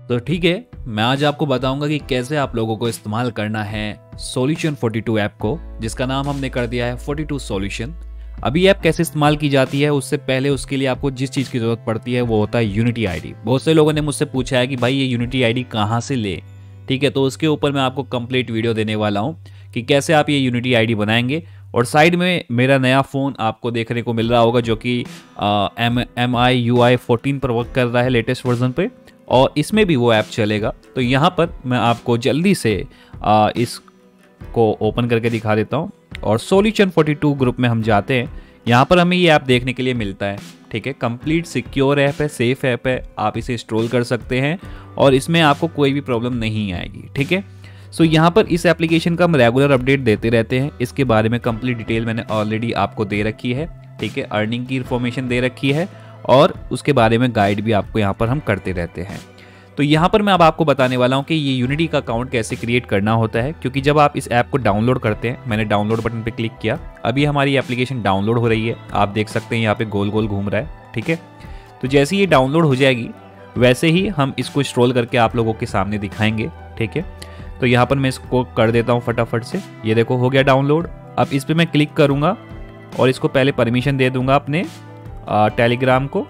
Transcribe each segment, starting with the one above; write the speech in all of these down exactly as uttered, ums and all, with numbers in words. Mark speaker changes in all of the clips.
Speaker 1: तो ठीक है, मैं आज आपको बताऊंगा कि कैसे आप लोगों को इस्तेमाल करना है सॉल्यूशन फोर्टी टू ऐप को, जिसका नाम हमने कर दिया है फोर्टी टू सॉल्यूशन। अभी ऐप कैसे इस्तेमाल की जाती है उससे पहले उसके लिए आपको जिस चीज़ की ज़रूरत पड़ती है वो होता है यूनिटी आईडी। बहुत से लोगों ने मुझसे पूछा है कि भाई ये यूनिटी आईडी कहाँ से ले, ठीक है। तो उसके ऊपर मैं आपको कंप्लीट वीडियो देने वाला हूँ कि कैसे आप ये यूनिटी आईडी बनाएंगे। और साइड में मेरा नया फ़ोन आपको देखने को मिल रहा होगा जो कि M M I U I fourteen पर वर्क कर रहा है, लेटेस्ट वर्जन पे, और इसमें भी वो ऐप चलेगा। तो यहाँ पर मैं आपको जल्दी से आ, इसको ओपन करके दिखा देता हूँ और सॉल्यूशन फोर्टी टू ग्रुप में हम जाते हैं। यहाँ पर हमें ये ऐप देखने के लिए मिलता है, ठीक है। कंप्लीट सिक्योर ऐप है, सेफ ऐप है, आप इसे इंस्टॉल कर सकते हैं और इसमें आपको कोई भी प्रॉब्लम नहीं आएगी, ठीक है। सो so, यहाँ पर इस एप्लीकेशन का हम रेगुलर अपडेट देते रहते हैं। इसके बारे में कंप्लीट डिटेल मैंने ऑलरेडी आपको दे रखी है, ठीक है। अर्निंग की इन्फॉर्मेशन दे रखी है और उसके बारे में गाइड भी आपको यहाँ पर हम करते रहते हैं। तो यहाँ पर मैं अब आपको बताने वाला हूँ कि ये यूनिटी का अकाउंट कैसे क्रिएट करना होता है, क्योंकि जब आप इस ऐप को डाउनलोड करते हैं, मैंने डाउनलोड बटन पे क्लिक किया, अभी हमारी एप्लीकेशन डाउनलोड हो रही है, आप देख सकते हैं यहाँ पे गोल गोल घूम रहा है, ठीक है। तो जैसे ये डाउनलोड हो जाएगी वैसे ही हम इसको इंस्टॉल करके आप लोगों के सामने दिखाएंगे, ठीक है। तो यहाँ पर मैं इसको कर देता हूँ फटाफट से। ये देखो हो गया डाउनलोड। अब इस पर मैं क्लिक करूँगा और इसको पहले परमिशन दे दूंगा अपने टेलीग्राम को।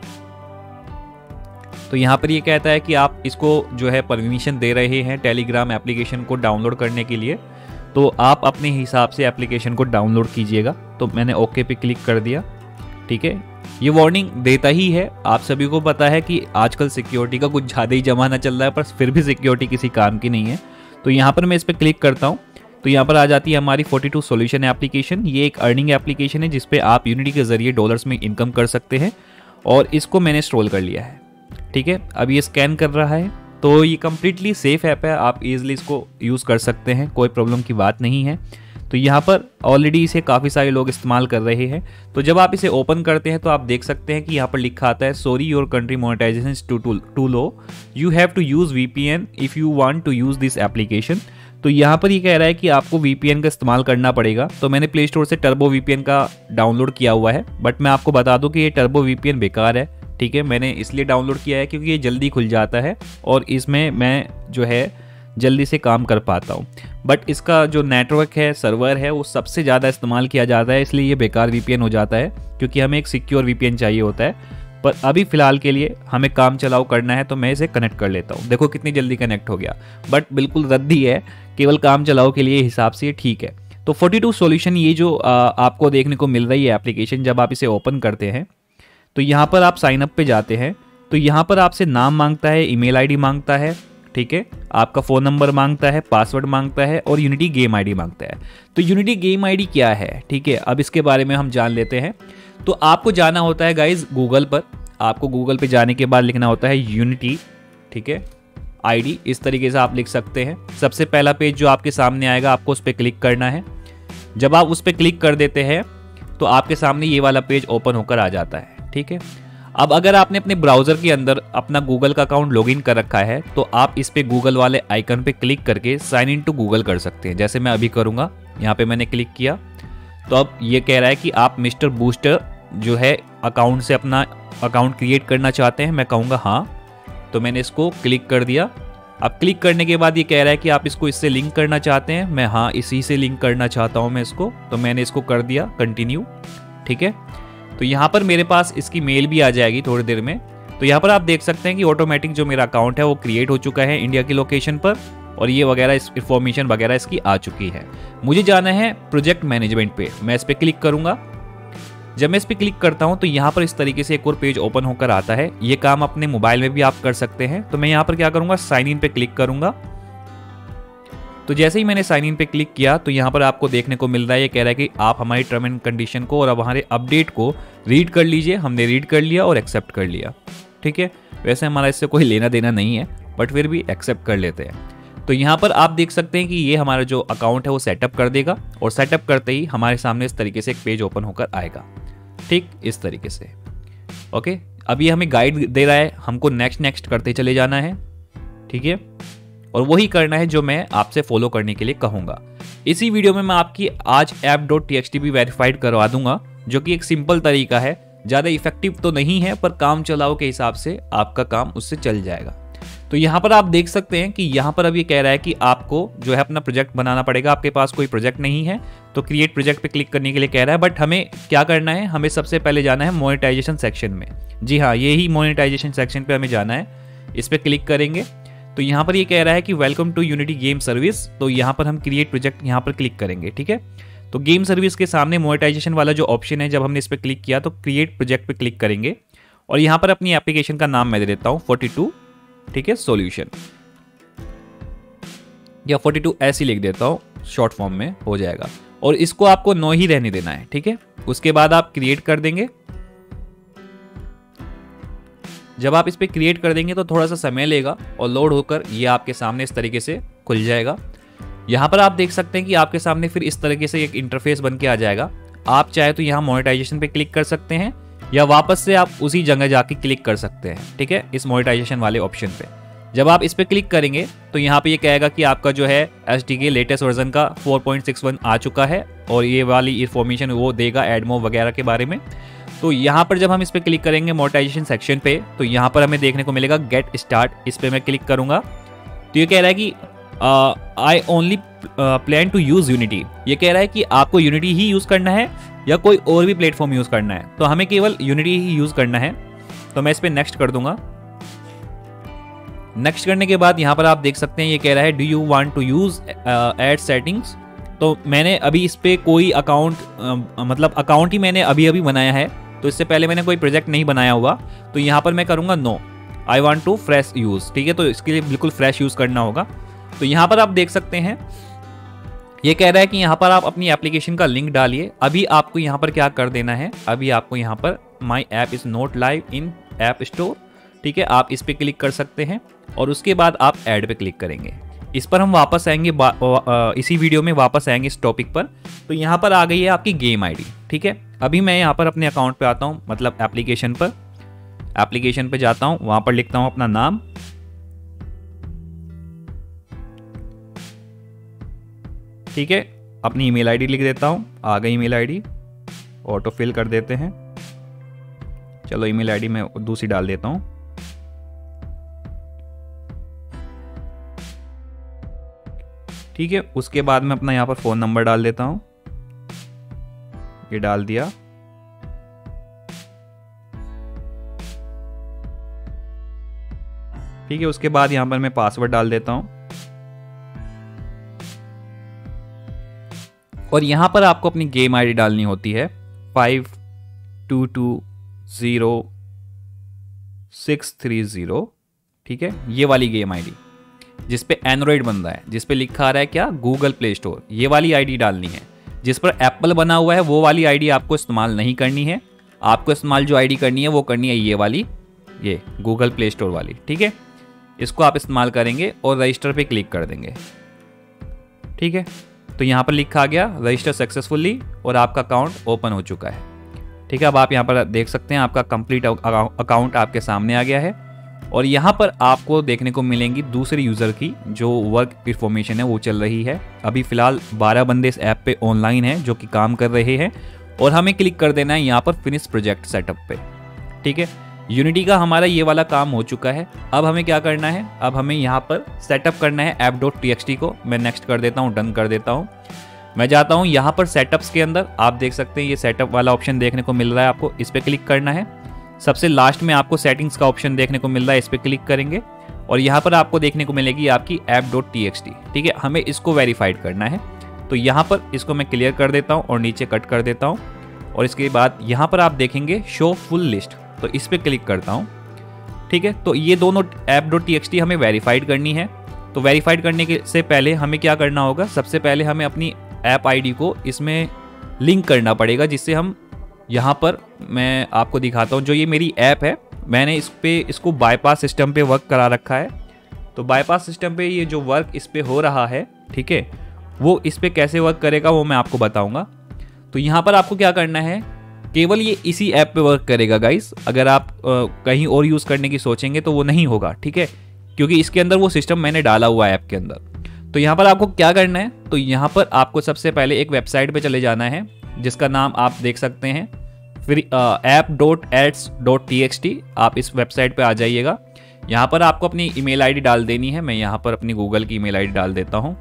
Speaker 1: तो यहाँ पर ये कहता है कि आप इसको जो है परमिशन दे रहे हैं टेलीग्राम एप्लीकेशन को डाउनलोड करने के लिए, तो आप अपने हिसाब से एप्लीकेशन को डाउनलोड कीजिएगा। तो मैंने ओके पे क्लिक कर दिया, ठीक है। ये वार्निंग देता ही है, आप सभी को पता है कि आजकल सिक्योरिटी का कुछ ज़्यादा ही जमाना चल रहा है, पर फिर भी सिक्योरिटी किसी काम की नहीं है। तो यहाँ पर मैं इस पर क्लिक करता हूँ तो यहाँ पर आ जाती है हमारी फोर्टी टू सॉल्यूशन एप्लीकेशन। ये एक अर्निंग एप्लीकेशन है जिसपे आप यूनिटी के जरिए डॉलर्स में इनकम कर सकते हैं और इसको मैंने इंस्टॉल कर लिया है, ठीक है। अब ये स्कैन कर रहा है, तो ये कम्प्लीटली सेफ ऐप है, आप इजीली इसको यूज़ कर सकते हैं, कोई प्रॉब्लम की बात नहीं है। तो यहाँ पर ऑलरेडी इसे काफ़ी सारे लोग इस्तेमाल कर रहे हैं। तो जब आप इसे ओपन करते हैं तो आप देख सकते हैं कि यहाँ पर लिखा आता है sorry your country monetisation is too too low, you have to use VPN if you want to use this application. तो यहाँ पर ये कह रहा है कि आपको वीपीएन का इस्तेमाल करना पड़ेगा। तो मैंने प्ले स्टोर से टर्बो वीपीएन का डाउनलोड किया हुआ है, बट मैं आपको बता दूं कि ये टर्बो वीपीएन बेकार है, ठीक है। मैंने इसलिए डाउनलोड किया है क्योंकि ये जल्दी खुल जाता है और इसमें मैं जो है जल्दी से काम कर पाता हूँ। बट इसका जो नेटवर्क है, सर्वर है, वो सबसे ज़्यादा इस्तेमाल किया जाता है, इसलिए ये बेकार वीपीएन हो जाता है, क्योंकि हमें एक सिक्योर वीपीएन चाहिए होता है। पर अभी फ़िलहाल के लिए हमें काम चलाओ करना है तो मैं इसे कनेक्ट कर लेता हूँ। देखो कितनी जल्दी कनेक्ट हो गया, बट बिल्कुल रद्दी है, केवल काम चलाओ के लिए हिसाब से ठीक है। तो फोर्टी टू सॉल्यूशन ये जो आ, आपको देखने को मिल रही है एप्लीकेशन, जब आप इसे ओपन करते हैं तो यहाँ पर आप साइन अप पे जाते हैं। तो यहाँ पर आपसे नाम मांगता है, ईमेल आईडी मांगता है, ठीक है, आपका फ़ोन नंबर मांगता है, पासवर्ड मांगता है और यूनिटी गेम आईडी मांगता है। तो यूनिटी गेम आईडी क्या है, ठीक है, अब इसके बारे में हम जान लेते हैं। तो आपको जाना होता है गाइज गूगल पर, आपको गूगल पे जाने के बाद लिखना होता है यूनिटी, ठीक है, आईडी, इस तरीके से आप लिख सकते हैं। सबसे पहला पेज जो आपके सामने आएगा आपको उस पर क्लिक करना है। जब आप उस पर क्लिक कर देते हैं तो आपके सामने ये वाला पेज ओपन होकर आ जाता है, ठीक है। अब अगर आपने अपने ब्राउज़र के अंदर अपना गूगल का अकाउंट लॉगिन कर रखा है तो आप इस पे गूगल वाले आइकन पे क्लिक करके साइन इन टू गूगल कर सकते हैं, जैसे मैं अभी करूँगा। यहाँ पे मैंने क्लिक किया तो अब ये कह रहा है कि आप मिस्टर बूस्टर जो है अकाउंट से अपना अकाउंट क्रिएट करना चाहते हैं। मैं कहूँगा हाँ, तो मैंने इसको क्लिक कर दिया। अब क्लिक करने के बाद ये कह रहा है कि आप इसको इससे लिंक करना चाहते हैं। मैं हाँ, इसी से लिंक करना चाहता हूँ मैं इसको, तो मैंने इसको कर दिया कंटिन्यू, ठीक है। तो यहाँ पर मेरे पास इसकी मेल भी आ जाएगी थोड़ी देर में। तो यहाँ पर आप देख सकते हैं कि ऑटोमेटिक जो मेरा अकाउंट है वो क्रिएट हो चुका है इंडिया की लोकेशन पर, और ये वगैरह इस इन्फॉर्मेशन वगैरह इसकी आ चुकी है। मुझे जाना है प्रोजेक्ट मैनेजमेंट पे, मैं इस पर क्लिक करूँगा। जब मैं इस पर क्लिक करता हूँ तो यहाँ पर इस तरीके से एक और पेज ओपन होकर आता है। ये काम अपने मोबाइल में भी आप कर सकते हैं। तो मैं यहाँ पर क्या करूँगा, साइन इन पे क्लिक करूँगा। तो जैसे ही मैंने साइन इन पे क्लिक किया तो यहाँ पर आपको देखने को मिल रहा है, ये कह रहा है कि आप हमारी टर्म एंड कंडीशन को और अब हमारे अपडेट को रीड कर लीजिए। हमने रीड कर लिया और एक्सेप्ट कर लिया, ठीक है। वैसे हमारा इससे कोई लेना देना नहीं है, बट फिर भी एक्सेप्ट कर लेते हैं। तो यहाँ पर आप देख सकते हैं कि ये हमारा जो अकाउंट है वो सेटअप कर देगा, और सेटअप करते ही हमारे सामने इस तरीके से एक पेज ओपन होकर आएगा, ठीक इस तरीके से। ओके, अब ये हमें गाइड दे रहा है, हमको नेक्स्ट नेक्स्ट करते चले जाना है, ठीक है, और वही करना है जो मैं आपसे फॉलो करने के लिए कहूँगा। इसी वीडियो में मैं आपकी आज app dot T X T भी वेरीफाइड करवा दूंगा, जो कि एक सिंपल तरीका है, ज़्यादा इफेक्टिव तो नहीं है, पर काम चलाओ के हिसाब से आपका काम उससे चल जाएगा। तो यहाँ पर आप देख सकते हैं कि यहाँ पर अब ये कह रहा है कि आपको जो है अपना प्रोजेक्ट बनाना पड़ेगा। आपके पास कोई प्रोजेक्ट नहीं है तो क्रिएट प्रोजेक्ट पे क्लिक करने के लिए कह रहा है, बट हमें क्या करना है, हमें सबसे पहले जाना है मोनेटाइजेशन सेक्शन में। जी हाँ, ये ही मोनेटाइजेशन सेक्शन पे हमें जाना है। इस पर क्लिक करेंगे तो यहाँ पर ये कह रहा है कि welcome to Unity game service. तो यहाँ पर हम क्रिएट प्रोजेक्ट यहाँ पर क्लिक करेंगे। ठीक है, तो गेम सर्विस के सामने मोनेटाइजेशन वाला जो ऑप्शन है, जब हमने इस पर क्लिक किया तो क्रिएट प्रोजेक्ट पे क्लिक करेंगे और यहाँ पर अपनी एप्लीकेशन का नाम मैं दे देता हूँ फोर्टी टू, ठीक है, सॉल्यूशन, या फोर्टी टू ऐसे लिख देता हूँ, शॉर्ट फॉर्म में हो जाएगा। और इसको आपको नो ही रहने देना है। ठीक है, उसके बाद आप क्रिएट कर देंगे। जब आप इस पे क्रिएट कर देंगे तो थोड़ा सा समय लेगा और लोड होकर ये आपके सामने इस तरीके से खुल जाएगा। यहाँ पर आप देख सकते हैं कि आपके सामने फिर इस तरीके से एक इंटरफेस बन के आ जाएगा। आप चाहे तो यहाँ मोनेटाइजेशन पे क्लिक कर सकते हैं या वापस से आप उसी जगह जाके क्लिक कर सकते हैं। ठीक है, इस मोनेटाइजेशन वाले ऑप्शन पे जब आप इस पे क्लिक करेंगे तो यहाँ पे ये कहेगा कि आपका जो है एसडीके लेटेस्ट वर्जन का फोर पॉइंट सिक्स वन आ चुका है और ये वाली इन्फॉर्मेशन वो देगा एडमो वगैरह के बारे में। तो यहाँ पर जब हम इस पे क्लिक करेंगे मोनेटाइजेशन सेक्शन पे तो यहाँ पर हमें देखने को मिलेगा गेट स्टार्ट। इस पे मैं क्लिक करूंगा तो ये कह रहा है कि I only plan to use Unity. ये कह रहा है कि आपको यूनिटी ही यूज करना है या कोई और भी प्लेटफॉर्म यूज करना है। तो हमें केवल यूनिटी ही यूज करना है। तो मैं इस पे नेक्स्ट कर दूंगा। नेक्स्ट करने के बाद यहाँ पर आप देख सकते हैं ये कह रहा है do you want to use ad settings. तो मैंने अभी इस पे कोई अकाउंट uh, मतलब अकाउंट ही मैंने अभी अभी बनाया है, तो इससे पहले मैंने कोई प्रोजेक्ट नहीं बनाया हुआ। तो यहाँ पर मैं करूँगा no, I want to fresh use. ठीक है, तो इसके लिए बिल्कुल फ्रेश यूज़ करना होगा। तो यहाँ पर आप देख सकते हैं ये कह रहा है कि यहाँ पर आप अपनी एप्लीकेशन का लिंक डालिए। अभी आपको यहाँ पर क्या कर देना है, अभी आपको यहाँ पर my app is not live in app store. ठीक है, आप इस पर क्लिक कर सकते हैं और उसके बाद आप ऐड पे क्लिक करेंगे। इस पर हम वापस आएंगे, इसी वीडियो में वापस आएंगे इस टॉपिक पर। तो यहाँ पर आ गई है आपकी गेम आईडी। ठीक है, अभी मैं यहाँ पर अपने अकाउंट पे आता हूँ, मतलब एप्लीकेशन पर एप्लीकेशन पे जाता हूँ, वहाँ पर लिखता हूँ अपना नाम। ठीक है, अपनी ईमेल आईडी लिख देता हूँ, आ गई ईमेल आईडी, ऑटो फिल कर देते हैं। चलो ईमेल आईडी मैं दूसरी डाल देता हूँ। ठीक है, उसके बाद मैं अपना यहाँ पर फ़ोन नंबर डाल देता हूँ, ये डाल दिया। ठीक है, उसके बाद यहाँ पर मैं पासवर्ड डाल देता हूँ और यहाँ पर आपको अपनी गेम आईडी डालनी होती है five two two zero six three zero. ठीक है, ये वाली गेम आईडी जिस पे एंड्रॉइड बन रहा है, जिस पे लिखा आ रहा है क्या, गूगल प्ले स्टोर, ये वाली आईडी डालनी है। जिस पर एप्पल बना हुआ है वो वाली आईडी आपको इस्तेमाल नहीं करनी है। आपको इस्तेमाल जो आईडी करनी है वो करनी है ये वाली, ये गूगल प्ले स्टोर वाली। ठीक है, इसको आप इस्तेमाल करेंगे और रजिस्टर पे क्लिक कर देंगे। ठीक है, तो यहाँ पर लिखा आ गया रजिस्टर सक्सेसफुली और आपका अकाउंट ओपन हो चुका है। ठीक है, अब आप यहाँ पर देख सकते हैं आपका कंप्लीट अकाउंट आपके सामने आ गया है और यहाँ पर आपको देखने को मिलेंगी दूसरे यूज़र की जो वर्क इन्फॉर्मेशन है वो चल रही है। अभी फ़िलहाल बारह बंदे इस ऐप पे ऑनलाइन हैं जो कि काम कर रहे हैं और हमें क्लिक कर देना है यहाँ पर फिनिश प्रोजेक्ट सेटअप पे। ठीक है, यूनिटी का हमारा ये वाला काम हो चुका है। अब हमें क्या करना है, अब हमें यहाँ पर सेटअप करना है app dot T X T को। मैं नेक्स्ट कर देता हूँ, डन कर देता हूँ। मैं जाता हूँ यहाँ पर सेटअप्स के अंदर, आप देख सकते हैं ये सेटअप वाला ऑप्शन देखने को मिल रहा है, आपको इस पर क्लिक करना है। सबसे लास्ट में आपको सेटिंग्स का ऑप्शन देखने को मिल रहा है, इस पर क्लिक करेंगे और यहाँ पर आपको देखने को मिलेगी आपकी app dot T X T. ठीक है, हमें इसको वेरीफाइड करना है तो यहाँ पर इसको मैं क्लियर कर देता हूँ और नीचे कट कर देता हूँ और इसके बाद यहाँ पर आप देखेंगे शो फुल लिस्ट, तो इस पर क्लिक करता हूँ। ठीक है, तो ये दोनों app dot T X T हमें वेरीफाइड करनी है। तो वेरीफाइड करने के से पहले हमें क्या करना होगा, सबसे पहले हमें अपनी ऐप आईडी को इसमें लिंक करना पड़ेगा, जिससे हम यहाँ पर मैं आपको दिखाता हूँ। जो ये मेरी ऐप है मैंने इस पे इसको बाईपास सिस्टम पे वर्क करा रखा है। तो बाईपास सिस्टम पे ये जो वर्क इस पे हो रहा है, ठीक है, वो इस पे कैसे वर्क करेगा वो मैं आपको बताऊंगा। तो यहाँ पर आपको क्या करना है, केवल ये इसी ऐप पे वर्क करेगा गाइस। अगर आप आ, कहीं और यूज़ करने की सोचेंगे तो वो नहीं होगा। ठीक है, क्योंकि इसके अंदर वो सिस्टम मैंने डाला हुआ है ऐप के अंदर। तो यहाँ पर आपको क्या करना है, तो यहाँ पर आपको सबसे पहले एक वेबसाइट पे चले जाना है जिसका नाम आप देख सकते हैं फिर app dot ads dot T X T. आप इस वेबसाइट पे आ जाइएगा। यहाँ पर आपको अपनी ईमेल आईडी डाल देनी है। मैं यहाँ पर अपनी गूगल की ईमेल आईडी डाल देता हूँ।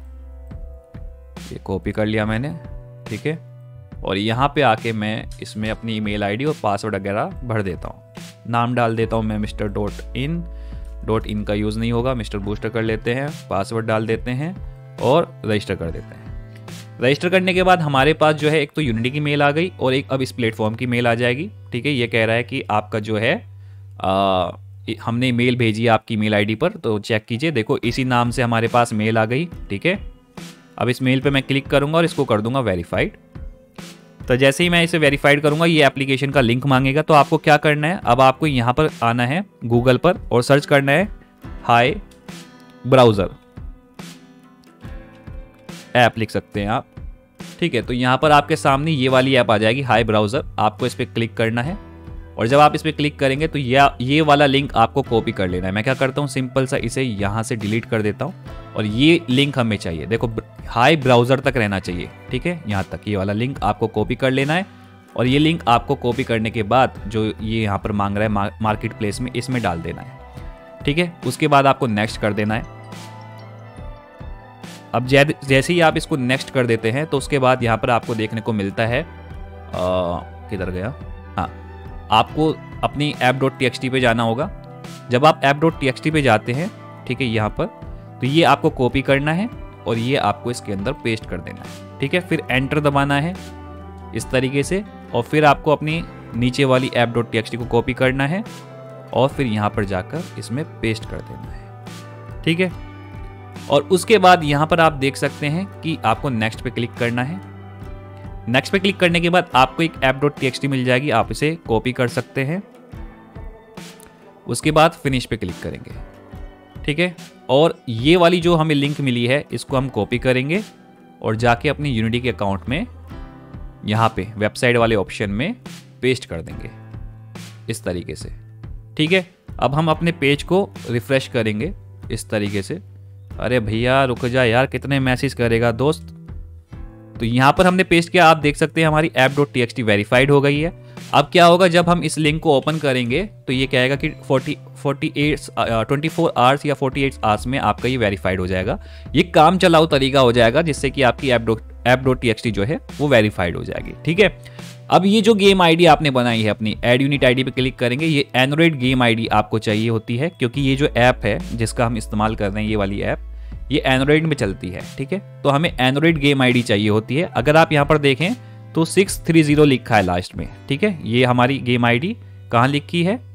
Speaker 1: ये कॉपी कर लिया मैंने, ठीक है। और यहाँ पे आके मैं इसमें अपनी ईमेल आईडी और पासवर्ड वगैरह भर देता हूँ। नाम डाल देता हूँ मैं mister dot in. Dot in का यूज़ नहीं होगा, मिस्टर बूस्टर कर लेते हैं। पासवर्ड डाल देते हैं और रजिस्टर कर देते हैं। रजिस्टर करने के बाद हमारे पास जो है एक तो यूनिटी की मेल आ गई और एक अब इस प्लेटफॉर्म की मेल आ जाएगी, ठीक है। ये कह रहा है कि आपका जो है आ, हमने मेल भेजी है आपकी मेल आईडी पर, तो चेक कीजिए। देखो इसी नाम से हमारे पास मेल आ गई, ठीक है। अब इस मेल पे मैं क्लिक करूंगा और इसको कर दूंगा वेरीफाइड। तो जैसे ही मैं इसे वेरीफाइड करूंगा ये एप्लीकेशन का लिंक मांगेगा। तो आपको क्या करना है, अब आपको यहाँ पर आना है गूगल पर और सर्च करना है हाई ब्राउज़र ऐप, लिख सकते हैं आप, ठीक है। तो यहाँ पर आपके सामने ये वाली ऐप आ जाएगी हाई ब्राउज़र। आपको इस पर क्लिक करना है और जब आप इस पर क्लिक करेंगे तो ये ये वाला लिंक आपको कॉपी कर लेना है। मैं क्या करता हूँ, सिंपल सा इसे यहाँ से डिलीट कर देता हूँ और ये लिंक हमें चाहिए। देखो हाई ब्राउज़र तक रहना चाहिए, ठीक है, यहाँ तक। ये वाला लिंक आपको कॉपी कर लेना है और ये लिंक आपको कॉपी करने के बाद जो ये यहाँ पर मांग रहा है मार्केट प्लेस में, इसमें डाल देना है, ठीक है। उसके बाद आपको नेक्स्ट कर देना है। अब जैसे ही आप इसको नेक्स्ट कर देते हैं तो उसके बाद यहाँ पर आपको देखने को मिलता है, किधर गया, हाँ, आपको अपनी app dot T X T पे जाना होगा। जब आप app dot T X T पे जाते हैं, ठीक है, यहाँ पर, तो ये आपको कॉपी करना है और ये आपको इसके अंदर पेस्ट कर देना है, ठीक है। फिर एंटर दबाना है इस तरीके से और फिर आपको अपनी नीचे वाली app dot T X T को कॉपी करना है और फिर यहाँ पर जाकर इसमें पेस्ट कर देना है, ठीक है। और उसके बाद यहाँ पर आप देख सकते हैं कि आपको नेक्स्ट पे क्लिक करना है। नेक्स्ट पे क्लिक करने के बाद आपको एक app dot T X T मिल जाएगी, आप इसे कॉपी कर सकते हैं। उसके बाद फिनिश पे क्लिक करेंगे, ठीक है। और ये वाली जो हमें लिंक मिली है इसको हम कॉपी करेंगे और जाके अपनी यूनिटी के अकाउंट में यहाँ पे वेबसाइट वाले ऑप्शन में पेस्ट कर देंगे इस तरीके से, ठीक है। अब हम अपने पेज को रिफ्रेश करेंगे इस तरीके से। अरे भैया रुक जा यार, कितने मैसेज करेगा दोस्त। तो यहाँ पर हमने पेस्ट किया, आप देख सकते हैं हमारी app dot T X T verified हो गई है। अब क्या होगा, जब हम इस लिंक को ओपन करेंगे तो ये कहेगा कि forty forty eight twenty four hours या फोर्टी एट आवर्स में आपका ये वेरीफाइड हो जाएगा। ये काम चलाओ तरीका हो जाएगा जिससे कि आपकी app dot app dot T X T जो है वो वेरीफाइड हो जाएगी, ठीक है। अब ये जो गेम आईडी आपने बनाई है अपनी ऐड यूनिट आईडी पे क्लिक करेंगे। ये एंड्रॉइड गेम आईडी आपको चाहिए होती है क्योंकि ये जो ऐप है जिसका हम इस्तेमाल कर रहे हैं, ये वाली ऐप, ये एंड्रॉइड में चलती है, ठीक है। तो हमें एंड्रॉइड गेम आईडी चाहिए होती है। अगर आप यहाँ पर देखें तो सिक्स थ्री जीरो लिखा है लास्ट में, ठीक है। ये हमारी गेम आईडी कहाँ लिखी है,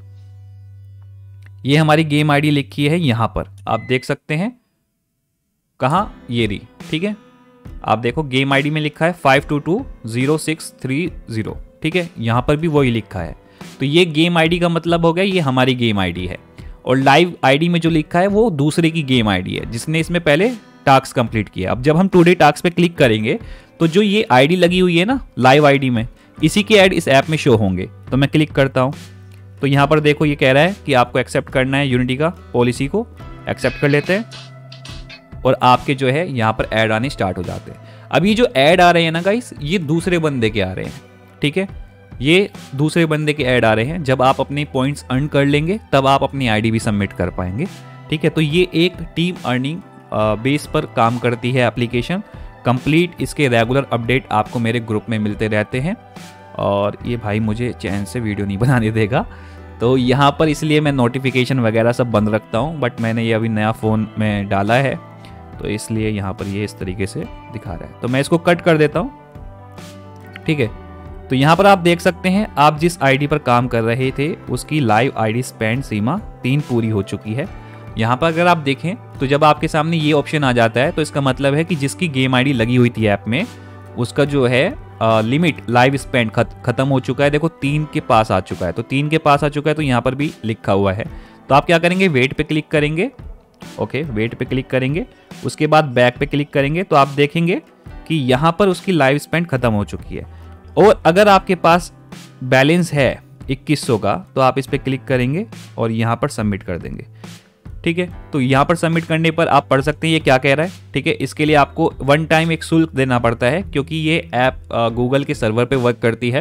Speaker 1: ये हमारी गेम आईडी लिखी है यहाँ पर, आप देख सकते हैं कहाँ, ये रही, ठीक है। आप देखो गेम आईडी में लिखा है five two two zero six three zero, ठीक है। यहाँ पर भी वही लिखा है। तो ये गेम आईडी का मतलब हो गया ये हमारी गेम आईडी है और लाइव आईडी में जो लिखा है वो दूसरे की गेम आईडी है जिसने इसमें पहले टास्क कंप्लीट किया। अब जब हम टुडे टास्क पे क्लिक करेंगे तो जो ये आईडी लगी हुई है ना लाइव आईडी में, इसी के ऐड इस ऐप में शो होंगे। तो मैं क्लिक करता हूँ तो यहाँ पर देखो ये कह रहा है कि आपको एक्सेप्ट करना है यूनिटी का पॉलिसी को, एक्सेप्ट कर लेते हैं और आपके जो है यहाँ पर ऐड आने स्टार्ट हो जाते हैं। अब ये जो ऐड आ रहे हैं ना गाइस, ये दूसरे बंदे के आ रहे हैं, ठीक है। ये दूसरे बंदे के ऐड आ रहे हैं। जब आप अपने पॉइंट्स अर्न कर लेंगे तब आप अपनी आईडी भी सबमिट कर पाएंगे, ठीक है। तो ये एक टीम अर्निंग बेस पर काम करती है एप्लीकेशन कंप्लीट। इसके रेगुलर अपडेट आपको मेरे ग्रुप में मिलते रहते हैं और ये भाई मुझे चैन से वीडियो नहीं बनाने देगा, तो यहाँ पर इसलिए मैं नोटिफिकेशन वगैरह सब बंद रखता हूँ। बट मैंने ये अभी नया फ़ोन में डाला है तो इसलिए यहाँ पर ये इस तरीके से दिखा रहा है। तो मैं इसको कट कर देता हूँ, ठीक है। तो यहाँ पर आप देख सकते हैं आप जिस आईडी पर काम कर रहे थे उसकी लाइव आईडी स्पेंड सीमा तीन पूरी हो चुकी है। यहाँ पर अगर आप देखें तो जब आपके सामने ये ऑप्शन आ जाता है तो इसका मतलब है कि जिसकी गेम आईडी लगी हुई थी ऐप में उसका जो है लिमिट लाइव स्पेंड खत्म हो चुका है। देखो तीन के पास आ चुका है, तो तीन के पास आ चुका है तो यहाँ पर भी लिखा हुआ है। तो आप क्या करेंगे, वेट पे क्लिक करेंगे, ओके वेट पे क्लिक करेंगे, उसके बाद बैक पे क्लिक करेंगे तो आप देखेंगे कि यहाँ पर उसकी लाइव स्पेंड खत्म हो चुकी है। और अगर आपके पास बैलेंस है इक्कीस सौ का तो आप इस पर क्लिक करेंगे और यहाँ पर सबमिट कर देंगे, ठीक है। तो यहाँ पर सबमिट करने पर आप पढ़ सकते हैं ये क्या कह रहा है, ठीक है। इसके लिए आपको वन टाइम एक शुल्क देना पड़ता है क्योंकि ये ऐप गूगल के सर्वर पे वर्क करती है।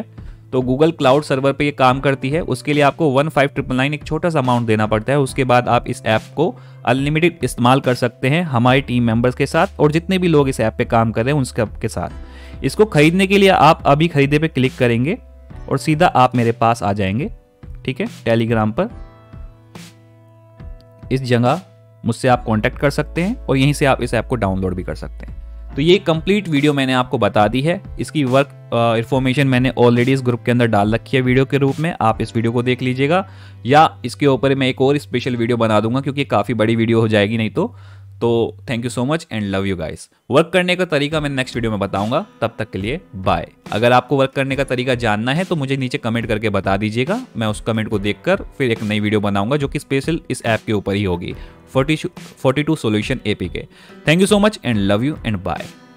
Speaker 1: तो गूगल क्लाउड सर्वर पे ये काम करती है। उसके लिए आपको वन फाइव ट्रिपल नाइन एक छोटा सा अमाउंट देना पड़ता है। उसके बाद आप इस ऐप को अनलिमिटेड इस्तेमाल कर सकते हैं हमारे टीम मेंबर्स के साथ और जितने भी लोग इस ऐप पे काम कर रहे हैं उनके के साथ। इसको खरीदने के लिए आप अभी खरीदे पे क्लिक करेंगे और सीधा आप मेरे पास आ जाएंगे, ठीक है, टेलीग्राम पर। इस जगह मुझसे आप कांटेक्ट कर सकते हैं और यहीं से आप इस ऐप को डाउनलोड भी कर सकते हैं। तो ये कंप्लीट वीडियो मैंने आपको बता दी है। इसकी वर्क इन्फॉर्मेशन मैंने ऑलरेडी इस ग्रुप के अंदर डाल रखी है वीडियो के रूप में, आप इस वीडियो को देख लीजिएगा, या इसके ऊपर मैं एक और स्पेशल वीडियो बना दूंगा क्योंकि काफ़ी बड़ी वीडियो हो जाएगी नहीं तो। तो thank you so much and love you guys. Work करने का तरीका मैं नेक्स्ट वीडियो में बताऊंगा, तब तक के लिए बाय। अगर आपको वर्क करने का तरीका जानना है तो मुझे नीचे कमेंट करके बता दीजिएगा, मैं उस कमेंट को देखकर फिर एक नई वीडियो बनाऊंगा जो कि स्पेशल इस ऐप के ऊपर ही होगी, फोर्टी टू सॉल्यूशन एपी के। Thank you so much and love you and bye.